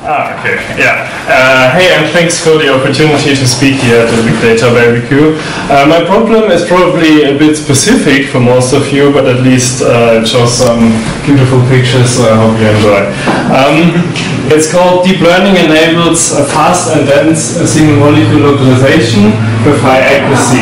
Okay, yeah. Hey, and thanks for the opportunity to speak here at the Big Data Barbecue. My problem is probably a bit specific for most of you, but at least it shows some beautiful pictures, so I hope you enjoy. It's called Deep Learning Enables a Fast and Dense Single Molecule Localization with High Accuracy.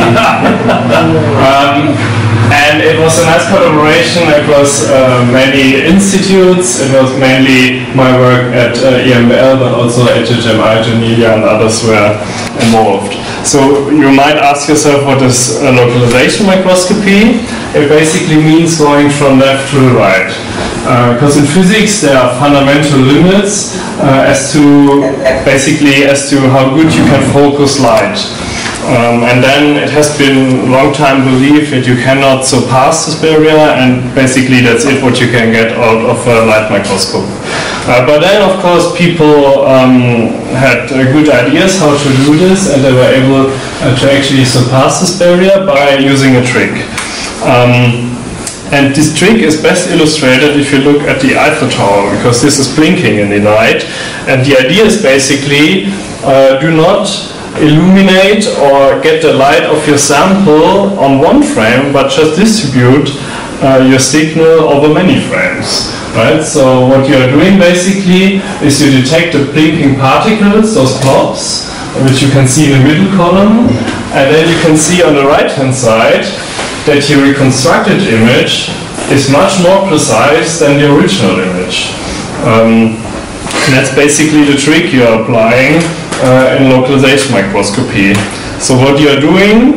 And it was a nice collaboration across many institutes. It was mainly my work at EMBL, but also HHMI, Janelia, and others were involved. So you might ask yourself, what is a localization microscopy? It basically means going from left to right. Because in physics there are fundamental limits as to how good you can focus light. And then it has been a long time believed that you cannot surpass this barrier, and basically that's it, what you can get out of a light microscope. But then of course people had good ideas how to do this, and they were able to actually surpass this barrier by using a trick. And this trick is best illustrated if you look at the Eiffel Tower, because this is blinking in the night. And the idea is basically do not illuminate or get the light of your sample on one frame, but just distribute your signal over many frames. Right? So what you are doing basically is you detect the blinking particles, those blobs, which you can see in the middle column, and then you can see on the right hand side that your reconstructed image is much more precise than the original image. And that's basically the trick you are applying in localization microscopy. So what you are doing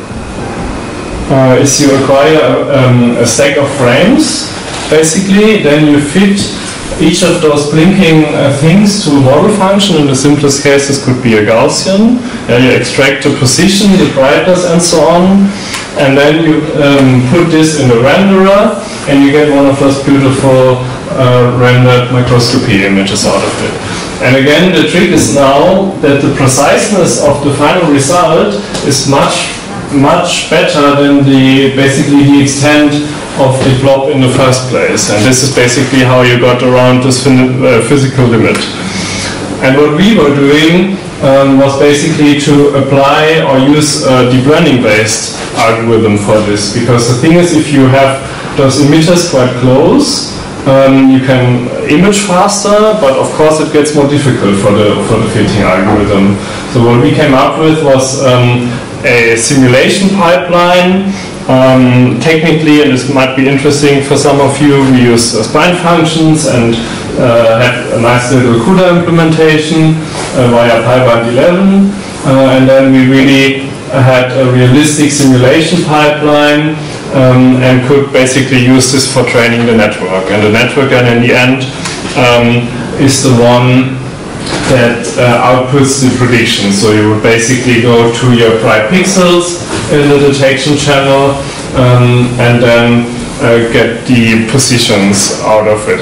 is you acquire a stack of frames, basically, then you fit each of those blinking things to a model function. In the simplest case, this could be a Gaussian. You extract the position, the brightness, and so on, and then you put this in the renderer, and you get one of those beautiful rendered microscopy images out of it. And again, the trick is now that the preciseness of the final result is much better than basically the extent of the blob in the first place. And this is basically how you got around this physical limit. And what we were doing was basically to apply or use a deep learning based algorithm for this. Because the thing is, if you have those emitters quite close, you can image faster, but of course it gets more difficult for the fitting algorithm. So what we came up with was a simulation pipeline. Technically, and this might be interesting for some of you, we use spline functions and had a nice little CUDA implementation via PyBind 11. And then we really had a realistic simulation pipeline and could basically use this for training the network. And the network then in the end is the one that outputs the prediction. So you would basically go to your bright pixels in the detection channel and then get the positions out of it.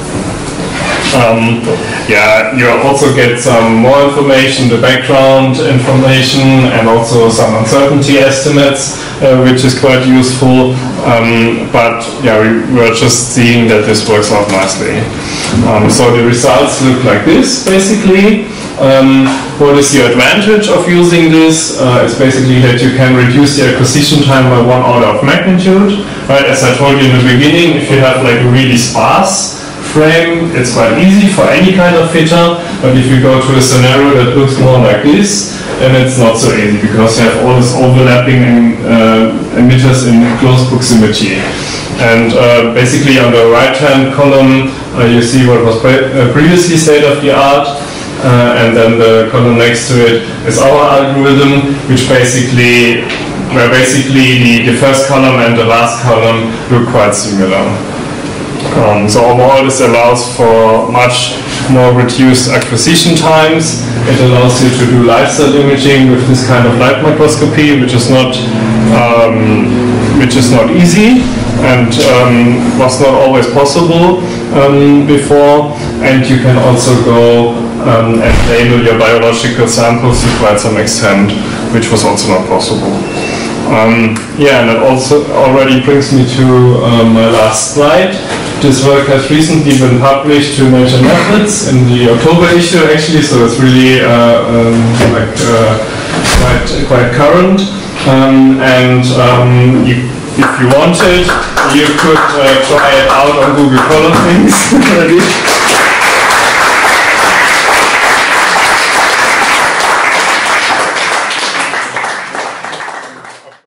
You also get some more information, the background information, and also some uncertainty estimates, which is quite useful. But we were just seeing that this works out nicely. So the results look like this, basically. What is the advantage of using this? It's basically that you can reduce the acquisition time by 1 order of magnitude. Right? As I told you in the beginning, if you have like a really sparse frame, it's quite easy for any kind of fitter, but if you go to a scenario that looks more like this, then it's not so easy, because you have all this overlapping emitters in close proximity. And basically on the right hand column you see what was previously state of the art, and then the column next to it is our algorithm, which basically the first column and the last column look quite similar. So overall this allows for much more reduced acquisition times. It allows you to do light cell imaging with this kind of light microscopy, which is not easy and was not always possible before. And you can also go and label your biological samples to quite some extent, which was also not possible. And that also already brings me to my last slide. This work has recently been published to Nature Methods in the October issue, actually, so it's really quite current. If you wanted, you could try it out on Google Color Things.